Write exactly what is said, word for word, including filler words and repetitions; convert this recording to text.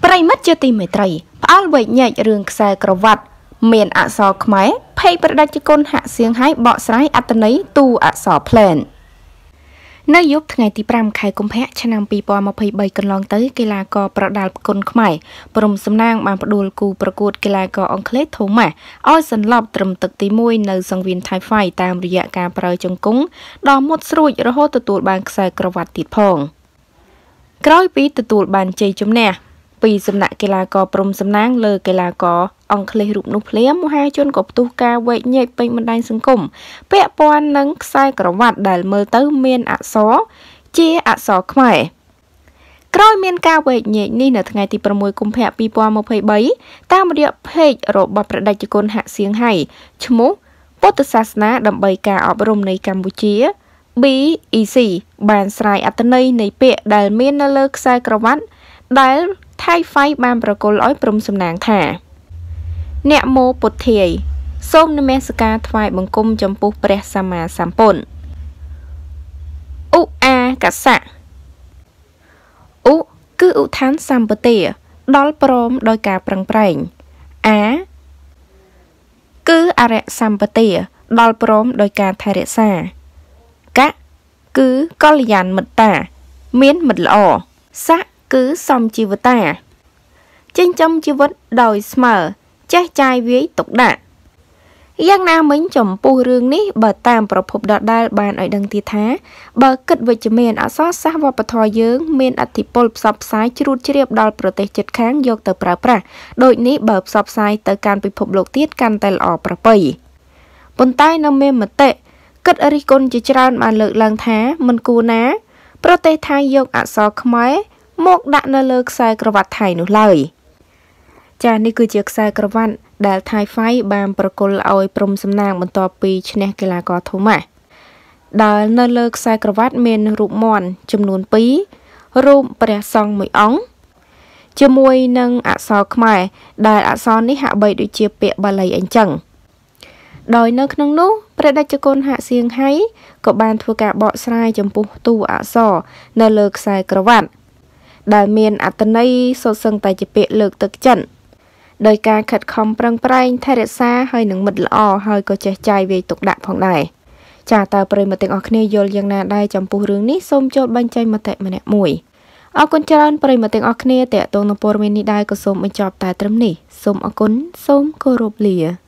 ប្រិមិត្តជាទីមេត្រីផ្អើលវែកញែករឿងខ្សែក្រវ៉ាត់មានអក្សរខ្មែរភ័យប្រដាច់គុណហាក់សៀងហើយបកស្រាយអត្ថន័យទូអក្សរផ្លែននៅយប់ថ្ងៃទីប្រាំខែកុម្ភៈឆ្នាំពីរពាន់ម្ភៃបីកន្លងទៅកីឡាករប្រដាល់គុណខ្មែរព្រំសំណាងបានផ្ដួលគូប្រកួតកីឡាករអង់គ្លេសថូម៉ាស់ឲ្យសន្លប់ត្រឹមទឹកទីមួយនៅសង្វៀនថៃហ្វាយតាមរយៈការប្រើជង្គង់ដ៏មុតស្រួចរហូតទទួលបានខ្សែក្រវ៉ាត់ទៀតផងក្រោយពីទទួលបានជ័យជំនះពីសំណាក់កីឡាករព្រំសំណាងលើកីឡាករអង់គ្លេសរូបនោះភ្លាមមហាជនក៏ផ្ទុះការវែកញែកពេញបណ្ដាញសង្គមពាក់ព័ន្ធនឹងខ្សែក្រវ៉ាត់ដែលមើលទៅមានអក្សរជាអក្សរខ្មែរក្រោយមានការវែកញែកនេះនៅថ្ងៃទីប្រាំមួយកុម្ភៈពីរពាន់ម្ភៃបីតាមរយៈเพจរបស់ប្រដេជគុណហាក់សៀងហៃឈ្មោះពុទ្ធសាសនាដើម្បីការអប់រំនៃកម្ពុជា ប៊ី អ៊ី ស៊ី បានស្រាយអត្ថន័យនៃពាក្យដែលមាននៅលើខ្សែក្រវ៉ាត់ដែលថៃហ្វាយបានប្រគល់ឲ្យព្រំសំណាងថាអ្នកមោពុទ្ធាយសូមនមស្ការថ្វាយបង្គំចំពោះព្រះសម្មាសម្ពុទ្ធឧអាកសៈឧគឺឧឋានសម្បទាដល់ព្រមដោយការប្រឹងប្រែងអាគឺអរិយសម្បទាដល់ព្រមដោយការថែរក្សាកៈគឺកល្យានមិត្តាមានមិត្តល្អសៈគឺសំជីវតាចិញ្ចឹមជីវិតដោយស្មើចេះចាយវាយទុកដាក់យ៉ាងណាមិញចំពោះរឿងនេះបើតាមប្រភពដដែលបានឲ្យដឹងទៀតថាបើគិតវិជ្ជមានអក្សរសាស្ត្រវប្បធម៌យើងមានអធិពលផ្សព្វផ្សាយជ្រួតជ្រាបដល់ប្រទេសជិតខាងយកទៅប្រើប្រាស់ដូចនេះបើផ្សព្វផ្សាយទៅកាន់ពិភពលោកទៀតកាន់តែល្អប្រពៃប៉ុន្តែនៅមានមតិគិតរិះគន់ជាច្រើនបានលើកឡើងថាមិនគួរណាប្រទេសថៃយកអក្សរខ្មែរមកដាក់នៅលើខ្សែក្រវ៉ាត់ថៃនោះឡើយចា៎នេះគឺជាខ្សែក្រវ៉ាត់ដែលថៃហ្វាយបានប្រគល់ឲ្យព្រំសំណាងបន្ទាប់ពីឈ្នះកីឡាករថូម៉ាស់ដែលនៅលើខ្សែក្រវ៉ាត់មានរូបមាន់ចំនួនពីររូបព្រះសង្ឃមួយអង្គជាមួយនឹងអក្សរខ្មែរដែលអក្សរនេះហាក់បីដូចជាពាក្យបាលីអញ្ចឹងដោយនៅក្នុងនោះព្រះតេជគុណហាក់សៀងហៃក៏បានធ្វើការបកស្រាយចំពោះតួអក្សរនៅលើខ្សែក្រវ៉ាត់ដែលមានអត្ថន័យសុទ្ធសឹងតែជាពាក្យលើកទឹកចិត្តដោយការខិតខំប្រឹងប្រែងថែរក្សាហើយនឹងមិត្តល្អហើយក៏ចេះចាយវាយទុកដាក់ផងដែរចាតើប្រិយមិត្តទាំងអស់គ្នាយល់យ៉ាងណាដែរចំពោះរឿងនេះសូមចូលបញ្ចេញមតិម្នាក់មួយអរគុណច្រើនប្រិយមិត្តទាំងអស់គ្នាតេតងនឹងព័ត៌មាននេះដែរក៏សូមបញ្ចប់តែត្រឹមនេះសូមអរគុណសូមគោរពលា